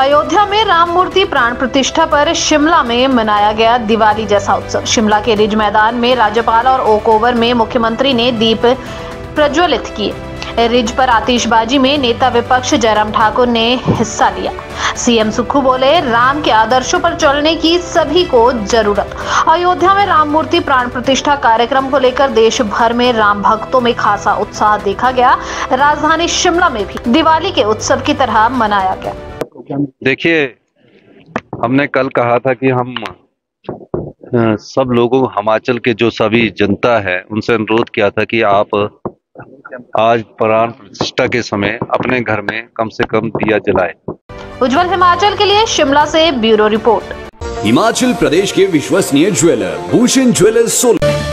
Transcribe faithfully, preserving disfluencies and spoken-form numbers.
अयोध्या में राम मूर्ति प्राण प्रतिष्ठा पर शिमला में मनाया गया दिवाली जैसा उत्सव। शिमला के रिज मैदान में राज्यपाल और ओक ओवर में मुख्यमंत्री ने दीप प्रज्वलित किए। रिज पर आतिशबाजी में नेता विपक्ष जयराम ठाकुर ने हिस्सा लिया। सीएम सुक्खू बोले, राम के आदर्शों पर चलने की सभी को जरूरत। अयोध्या में राम मूर्ति प्राण प्रतिष्ठा कार्यक्रम को लेकर देश भर में राम भक्तों में खासा उत्साह देखा गया। राजधानी शिमला में भी दिवाली के उत्सव की तरह मनाया गया। देखिए, हमने कल कहा था कि हम सब लोगों, हिमाचल के जो सभी जनता है, उनसे अनुरोध किया था कि आप आज प्राण प्रतिष्ठा के समय अपने घर में कम से कम दिया जलाएं। उज्जवल हिमाचल के लिए शिमला से ब्यूरो रिपोर्ट। हिमाचल प्रदेश के विश्वसनीय ज्वेलर भूषण ज्वेलर्स सोलन।